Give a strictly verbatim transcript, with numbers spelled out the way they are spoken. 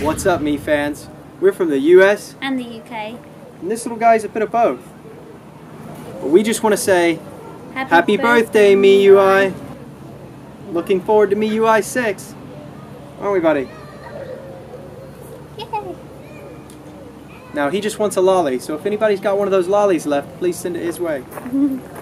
What's up, me fans? We're from the U S And the U K. and this little guy's a bit of both. But we just want to say Happy, happy birthday, M I U I. Looking forward to M I U I six. Aren't we, buddy? Yay! Now, he just wants a lolly, so if anybody's got one of those lollies left, please send it his way.